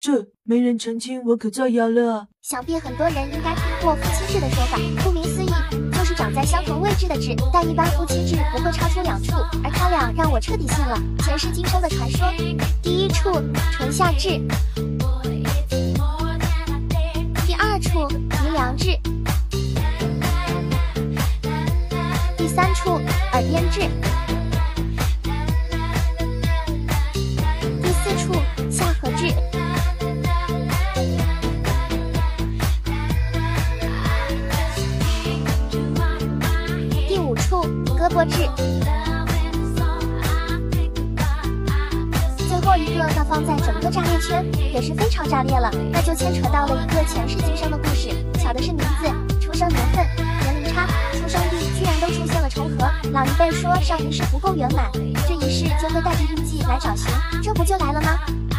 这没人澄清，我可造谣了啊！ 想必很多人应该听过夫妻制的说法，顾名思义，就是长在相同位置的痣，但一般夫妻痣不会超出2处，而他俩让我彻底信了前世今生的传说。第1处唇下痣，第2处鼻梁痣，第3处耳边痣，第4处下颌痣，第5处胳膊痣，最后一个那放在整个炸裂圈也是非常炸裂了，那就牵扯到了一个前世今生的故事。巧的是名字、出生年份、年龄差、出生地居然都出现了重合。老一辈说上一世不够圆满，这一世就会带着印记来找寻，这不就来了吗？